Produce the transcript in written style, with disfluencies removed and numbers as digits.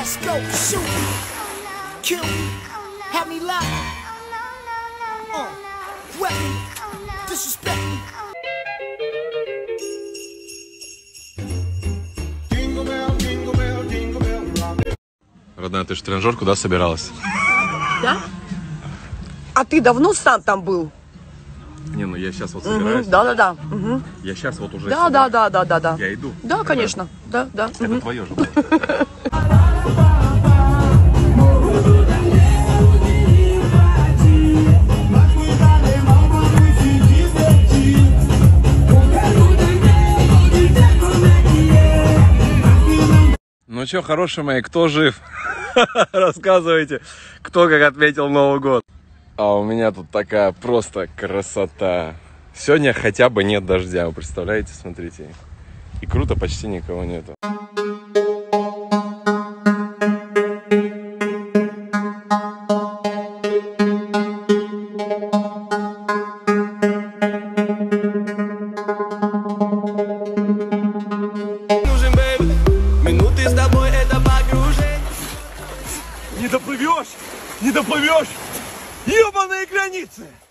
Let's go, shoot me, kill me, have me locked, wet me, disrespect me. Родная, ты же в тренажер куда собиралась? Да? А ты давно сам там был? Не, ну я сейчас вот собираюсь. Да. Я сейчас вот уже. Да. Я иду. Да, конечно. Да. Это твое же. Ну что, хорошие мои, кто жив? Рассказывайте, кто как отметил Новый год. А у меня тут такая просто красота. Сегодня хотя бы нет дождя, вы представляете, смотрите. И круто, почти никого нету. Минуты с тобой это погружение. Не доплывешь! Не доплывешь! Ёбаные границы!